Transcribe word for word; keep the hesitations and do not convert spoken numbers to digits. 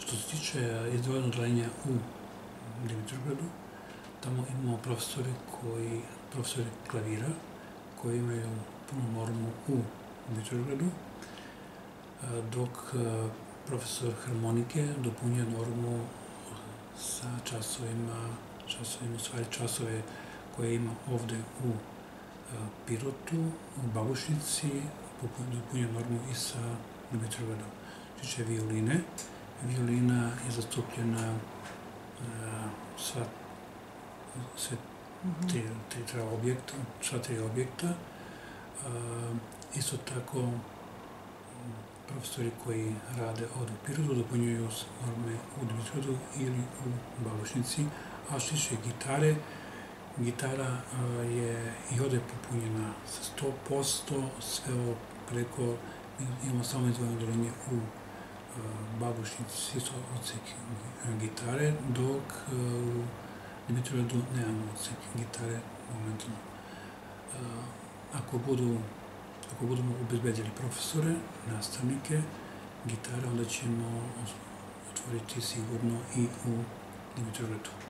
Što se tiče izdvojenog odeljenja u Dimitrovgradu, tamo imamo profesore koji, profesori klavira, koji imaju punu normu u Dimitrovgradu, dok profesor harmonike dopunjuje normu sa časovima, časovima, u stvari časove koje ima ovde u Pirotu, u Babušnici, dopunjuje normu i sa Dimitrovgradom. Tiče violine, violina je zastupljena sva sve tri objekta, sva tri objekta. Isto tako, profesori koji rade ovde u Pirotu dopunjuju norme u Dimitrovgradu ili u Babušnici, a što tiče gitare, gitara je i ovde popunjena sa sto posto, sve ovo preko, imamo samo izdvojeno odeljenje u Babušnici, isto odsek gitare, dok u Dimitrovgradu nemamo odsek gitare momentalno. Ako budu, ako budemo obezbedili profesore, nastavnike, gitare, onda ćemo otvoriti sigurno i u Dimitrovgradu.